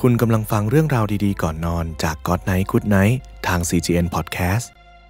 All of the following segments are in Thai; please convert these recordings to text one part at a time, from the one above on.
คุณกำลังฟังเรื่องราวดีๆก่อนนอนจาก God Night Good Night ทาง CGN Podcast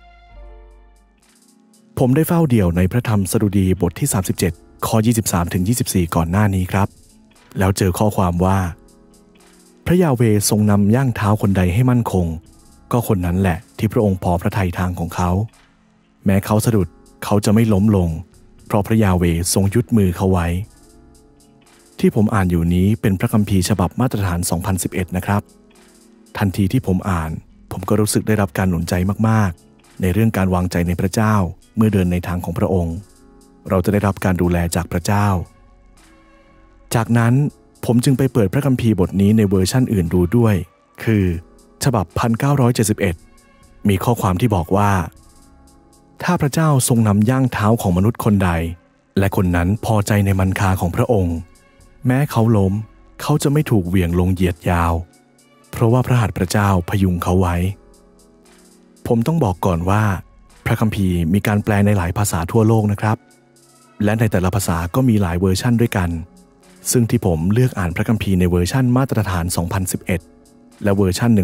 ผมได้เฝ้าเดี่ยวในพระธรรมสดุดีบทที่37ข้อ 23-24 ก่อนหน้านี้ครับแล้วเจอข้อความว่าพระยาเวห์ทรงนำย่างเท้าคนใดให้มั่นคงก็คนนั้นแหละที่พระองค์พอพระทัยทางของเขาแม้เขาสะดุดเขาจะไม่ล้มลงเพราะพระยาเวห์ทรงยึดมือเขาไว้ที่ผมอ่านอยู่นี้เป็นพระคัมภีร์ฉบับมาตรฐาน 2011 นะครับทันทีที่ผมอ่านผมก็รู้สึกได้รับการหนุนใจมากๆในเรื่องการวางใจในพระเจ้าเมื่อเดินในทางของพระองค์เราจะได้รับการดูแลจากพระเจ้าจากนั้นผมจึงไปเปิดพระคัมภีร์บทนี้ในเวอร์ชั่นอื่นดูด้วยคือฉบับ 1971 มีข้อความที่บอกว่าถ้าพระเจ้าทรงนำย่างเท้าของมนุษย์คนใดและคนนั้นพอใจในมันคาของพระองค์แม้เขาล้มเขาจะไม่ถูกเหวี่ยงลงเหยียดยาวเพราะว่าพระหัตถ์พระเจ้าพยุงเขาไว้ผมต้องบอกก่อนว่าพระคัมภีร์มีการแปลในหลายภาษาทั่วโลกนะครับและในแต่ละภาษาก็มีหลายเวอร์ชั่นด้วยกันซึ่งที่ผมเลือกอ่านพระคัมภีร์ในเวอร์ชั่นมาตรฐาน 2011 และเวอร์ชั่น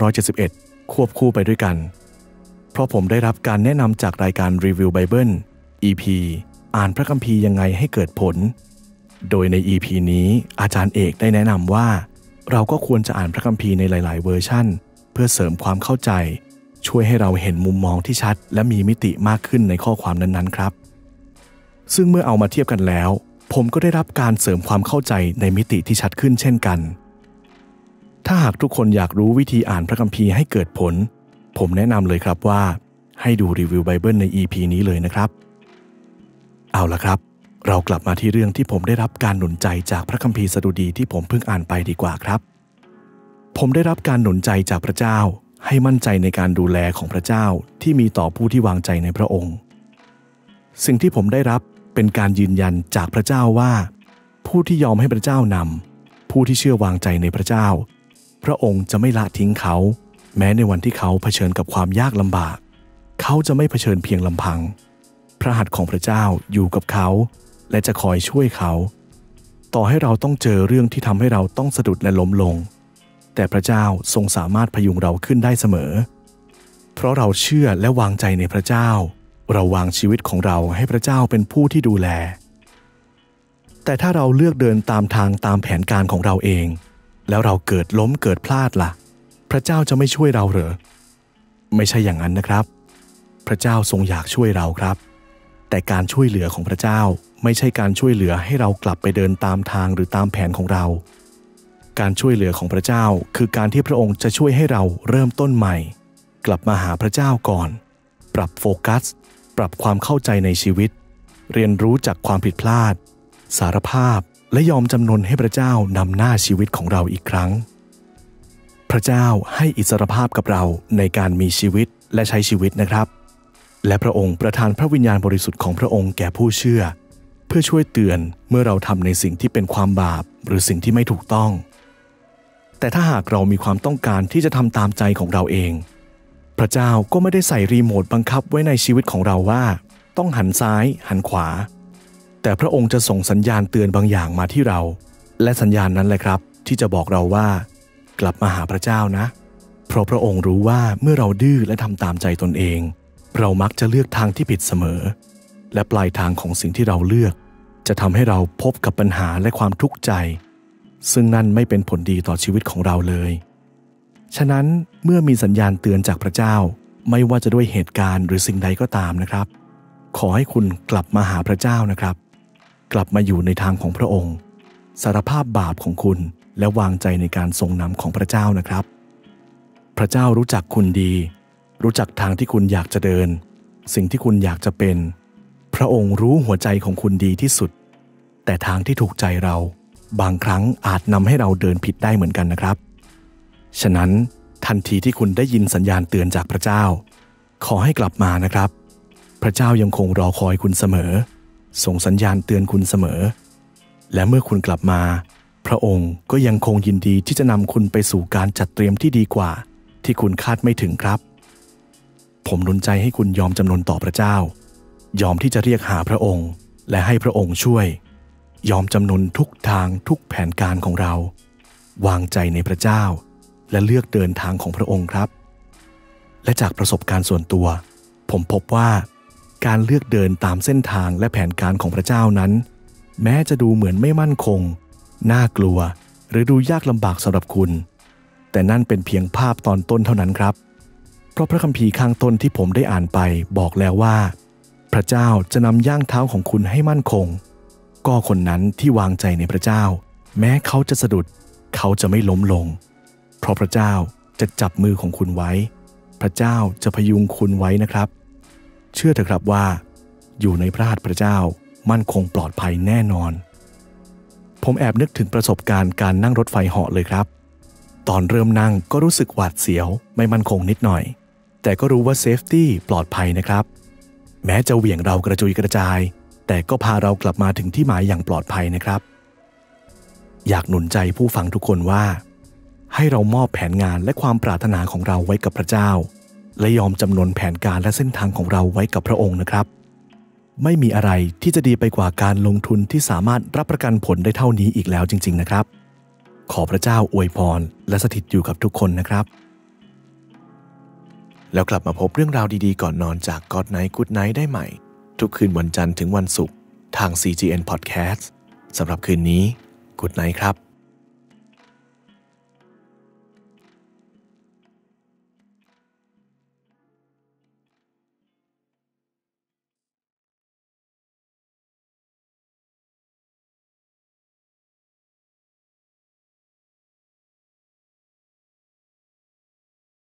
1971 ควบคู่ไปด้วยกันเพราะผมได้รับการแนะนำจากรายการรีวิวไบเบิล EP อ่านพระคัมภีร์ยังไงให้เกิดผลโดยใน EP นี้อาจารย์เอกได้แนะนำว่าเราก็ควรจะอ่านพระคัมภีร์ในหลายๆเวอร์ชั่นเพื่อเสริมความเข้าใจช่วยให้เราเห็นมุมมองที่ชัดและมีมิติมากขึ้นในข้อความนั้นๆครับซึ่งเมื่อเอามาเทียบกันแล้วผมก็ได้รับการเสริมความเข้าใจในมิติที่ชัดขึ้นเช่นกันถ้าหากทุกคนอยากรู้วิธีอ่านพระคัมภีร์ให้เกิดผลผมแนะนำเลยครับว่าให้ดูรีวิวไบเบิลใน EP นี้เลยนะครับเอาล่ะครับเรากลับมาที่เรื่องที่ผมได้รับการหนุนใจจากพระคัมภีร์สดุดีที่ผมเพิ่งอ่านไปดีกว่าครับผมได้รับการหนุนใจจากพระเจ้าให้มั่นใจในการดูแลของพระเจ้าที่มีต่อผู้ที่วางใจในพระองค์สิ่งที่ผมได้รับเป็นการยืนยันจากพระเจ้าว่าผู้ที่ยอมให้พระเจ้านำผู้ที่เชื่อวางใจในพระเจ้าพระองค์จะไม่ละทิ้งเขาแม้ในวันที่เขาเผชิญกับความยากลำบากเขาจะไม่เผชิญเพียงลำพังพระหัตถ์ของพระเจ้าอยู่กับเขาและจะคอยช่วยเขาต่อให้เราต้องเจอเรื่องที่ทำให้เราต้องสะดุดและล้มลงแต่พระเจ้าทรงสามารถพยุงเราขึ้นได้เสมอเพราะเราเชื่อและวางใจในพระเจ้าเราวางชีวิตของเราให้พระเจ้าเป็นผู้ที่ดูแลแต่ถ้าเราเลือกเดินตามทางตามแผนการของเราเองแล้วเราเกิดล้มเกิดพลาดล่ะพระเจ้าจะไม่ช่วยเราเหรอไม่ใช่อย่างนั้นนะครับพระเจ้าทรงอยากช่วยเราครับแต่การช่วยเหลือของพระเจ้าไม่ใช่การช่วยเหลือให้เรากลับไปเดินตามทางหรือตามแผนของเราการช่วยเหลือของพระเจ้าคือการที่พระองค์จะช่วยให้เราเริ่มต้นใหม่กลับมาหาพระเจ้าก่อนปรับโฟกัสปรับความเข้าใจในชีวิตเรียนรู้จากความผิดพลาดสารภาพและยอมจำนนให้พระเจ้านำหน้าชีวิตของเราอีกครั้งพระเจ้าให้อิสรภาพกับเราในการมีชีวิตและใช้ชีวิตนะครับและพระองค์ประทานพระวิญญาณบริสุทธิ์ของพระองค์แก่ผู้เชื่อเพื่อช่วยเตือนเมื่อเราทำในสิ่งที่เป็นความบาปหรือสิ่งที่ไม่ถูกต้องแต่ถ้าหากเรามีความต้องการที่จะทำตามใจของเราเองพระเจ้าก็ไม่ได้ใส่รีโมทบังคับไว้ในชีวิตของเราว่าต้องหันซ้ายหันขวาแต่พระองค์จะส่งสัญญาณเตือนบางอย่างมาที่เราและสัญญาณนั้นแหละครับที่จะบอกเราว่ากลับมาหาพระเจ้านะเพราะพระองค์รู้ว่าเมื่อเราดื้อและทำตามใจตนเองเรามักจะเลือกทางที่ผิดเสมอและปลายทางของสิ่งที่เราเลือกจะทำให้เราพบกับปัญหาและความทุกข์ใจซึ่งนั่นไม่เป็นผลดีต่อชีวิตของเราเลยฉะนั้นเมื่อมีสัญญาณเตือนจากพระเจ้าไม่ว่าจะด้วยเหตุการณ์หรือสิ่งใดก็ตามนะครับขอให้คุณกลับมาหาพระเจ้านะครับกลับมาอยู่ในทางของพระองค์สารภาพบาปของคุณและวางใจในการทรงนำของพระเจ้านะครับพระเจ้ารู้จักคุณดีรู้จักทางที่คุณอยากจะเดินสิ่งที่คุณอยากจะเป็นพระองค์รู้หัวใจของคุณดีที่สุดแต่ทางที่ถูกใจเราบางครั้งอาจนำให้เราเดินผิดได้เหมือนกันนะครับฉะนั้นทันทีที่คุณได้ยินสัญญาณเตือนจากพระเจ้าขอให้กลับมานะครับพระเจ้ายังคงรอคอยคุณเสมอส่งสัญญาณเตือนคุณเสมอและเมื่อคุณกลับมาพระองค์ก็ยังคงยินดีที่จะนำคุณไปสู่การจัดเตรียมที่ดีกว่าที่คุณคาดไม่ถึงครับผมหนุนใจให้คุณยอมจำนนต่อพระเจ้ายอมที่จะเรียกหาพระองค์และให้พระองค์ช่วยยอมจำนนทุกทางทุกแผนการของเราวางใจในพระเจ้าและเลือกเดินทางของพระองค์ครับและจากประสบการณ์ส่วนตัวผมพบว่าการเลือกเดินตามเส้นทางและแผนการของพระเจ้านั้นแม้จะดูเหมือนไม่มั่นคงน่ากลัวหรือดูยากลำบากสำหรับคุณแต่นั่นเป็นเพียงภาพตอนต้นเท่านั้นครับเพราะพระคัมภีร์ข้างต้นที่ผมได้อ่านไปบอกแล้วว่าพระเจ้าจะนำย่างเท้าของคุณให้มั่นคงก็คนนั้นที่วางใจในพระเจ้าแม้เขาจะสะดุดเขาจะไม่ล้มลงเพราะพระเจ้าจะจับมือของคุณไว้พระเจ้าจะพยุงคุณไว้นะครับเชื่อเถอะครับว่าอยู่ในพระหัตถ์พระเจ้ามั่นคงปลอดภัยแน่นอนผมแอบนึกถึงประสบการณ์การนั่งรถไฟเหาะเลยครับตอนเริ่มนั่งก็รู้สึกหวาดเสียวไม่มั่นคงนิดหน่อยแต่ก็รู้ว่าเซฟตี้ปลอดภัยนะครับแม้จะเหวี่ยงเรากระจุยกระจายแต่ก็พาเรากลับมาถึงที่หมายอย่างปลอดภัยนะครับอยากหนุนใจผู้ฟังทุกคนว่าให้เรามอบแผนงานและความปรารถนาของเราไว้กับพระเจ้าและยอมจำนนแผนการและเส้นทางของเราไว้กับพระองค์นะครับไม่มีอะไรที่จะดีไปกว่าการลงทุนที่สามารถรับประกันผลได้เท่านี้อีกแล้วจริงๆนะครับขอพระเจ้าอวยพรและสถิตอยู่กับทุกคนนะครับแล้วกลับมาพบเรื่องราวดีๆก่อนนอนจาก God Night Good Night ได้ใหม่ทุกคืนวันจันทร์ถึงวันศุกร์ทาง CGN Podcast สำหรับคืนนี้ Good Night ครับ